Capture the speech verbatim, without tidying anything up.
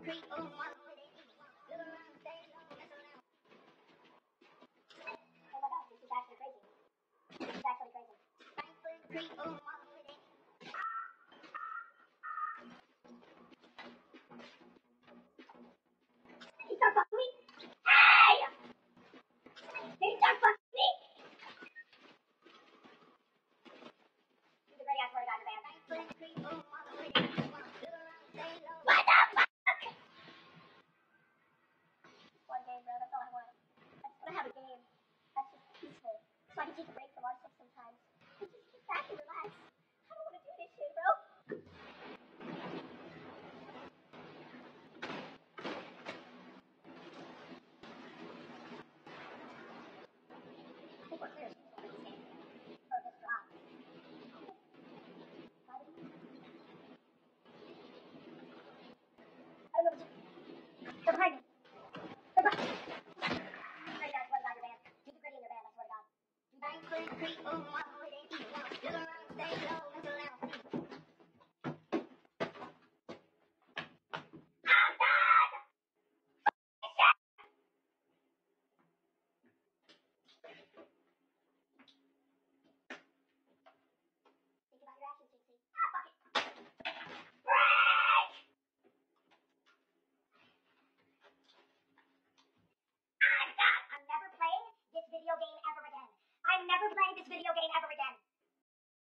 creep, oh, one with it. Look around, stay low, mess around. Oh my gosh, this is actually crazy. This is actually crazy. Creep, oh,